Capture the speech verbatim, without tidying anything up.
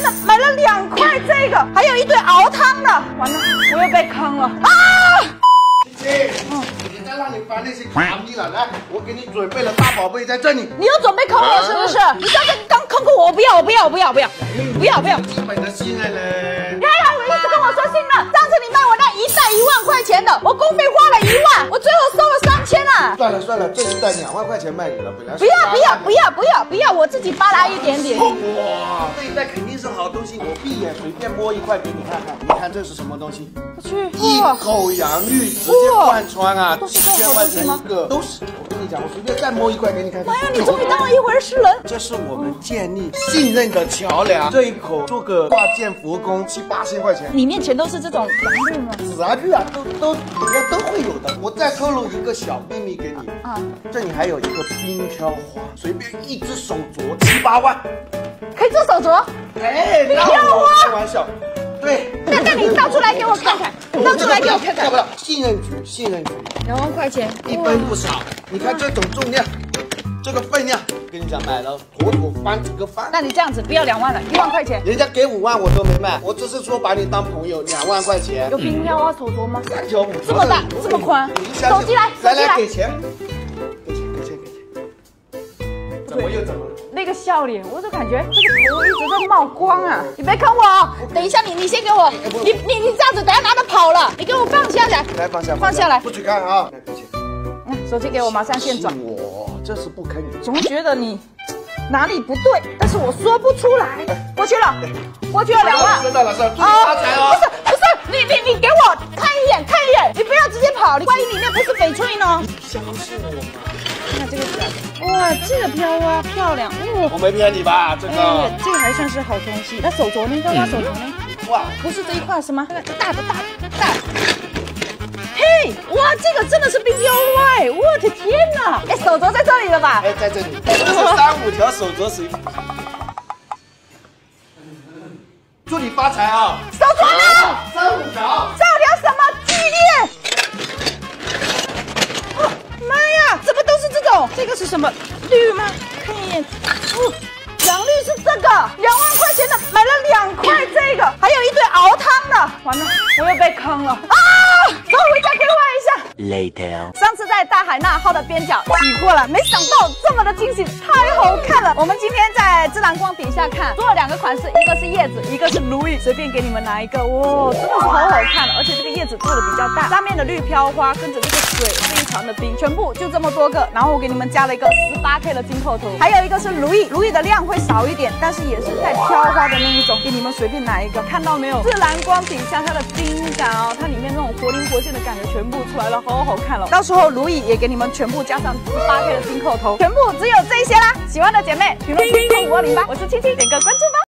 的买了两块这个，还有一堆熬汤的，完了，我又被坑了啊！ 琪琪，嗯，人家让你翻那些卡米了，来，我给你准备了大宝贝在这里。 你又准备坑我是不是？你上次刚坑过我，我不要，我不要，我不要，不要，不要，不要， 基本的信任嘞。 你还好意思跟我说信任？上次你卖我那一袋一万块钱的，我工费花了一万，我最后收了三千啊！ 算了算了，这一袋两万块钱卖你了，本来不要不要不要不要不要，我自己扒拉一点点。 哇，这一袋肯定是好东西，我闭眼随便摸一块给你看看，你看这是什么东西？ 我去， 一口洋芋直接贯穿啊， 都是这种好东西吗？ 一个都是，我跟你讲，我随便再摸一块给你看看。 妈呀，你终于当了一回事人！ 这是我们建立信任的桥梁，这一口做个挂件佛功七八千块钱。 里面全都是这种洋芋吗？ 紫啊绿啊，都都里面都会有的。我再透露一个小秘密给你啊，这里还有一个冰飘花，随便一只手镯七八万， 可以做手镯。 哎， 冰飘花， 开玩笑。对， 那那你倒出来给我看看，倒出来给我看看。 看不到，信任局，信任局， 两万块钱， 一分不少。你看这种重量，这个分量，跟你讲，买了妥妥翻几个番。 那你这样子不要两万了，一万块钱。 人家给五万我都没卖，我只是说把你当朋友，两万块钱。 有冰飘花手镯吗？ 三条五条这么大，这么宽。手机来， 来手机来， 给钱，给钱，给钱，给钱。怎么又怎么了？ 那个笑脸，我就感觉这个头一直在冒光啊！你别坑我哦！等一下你，你先给我，你你你这样子，等下拿着跑了，你给我放下来， 来放下， 放下来， 不许看啊！来给钱。 嗯，手机给我，马上现转。 我这是不坑你， 总觉得你哪里不对，但是我说不出来。过去了，过去了两万。 真的老师，祝你发财哦！ 不是不是，你你你给我看一眼，看一眼，你不要直接跑，你万一里面不是翡翠呢？ 相信我嘛。 看这个假的，哇，这个飘花漂亮，哇！ 我没骗你吧？这个， 哎，这个还算是好东西。那手镯呢？飘花手镯呢？ 哇， 不是这一块是吗？那个大的大的大的。嘿，哇，这个真的是冰飘花哎！我的天哪！哎，手镯在这里了吧？ 哎，在这里，这是三五条手镯随。祝你发财啊！ 手镯呢？ 三五条。 这条什么巨链？哦，妈呀，怎么都是这种？这个是什么绿吗？看一眼，哦，洋绿是这个，两万块钱的买了两块这个，还有一堆熬汤的，完了，我又被坑了啊！走，回家给我一下。 Later， 上次在大海纳号的边角洗过了，没想到这么的惊喜，太好看了。我们今天在自然光底下看，做了两个款式，一个是叶子，一个是如意，随便给你们拿一个，哇，真的是好好看了。而且这个叶子做的比较大，上面的绿飘花跟着这个水非常的冰，全部就这么多个。然后我给你们加了一个十八 K 的金扣头，还有一个是如意，如意的量会少一点，但是也是带飘花的那一种，给你们随便拿一个。看到没有？自然光底下它的冰感哦，它里面那种活灵活现的感觉全部出来了，好好看了。到时候如意也给你们全部加上十八 K 的金扣头，全部只有这些啦。喜欢的姐妹评论区扣五二零八，我是青青，点个关注吧。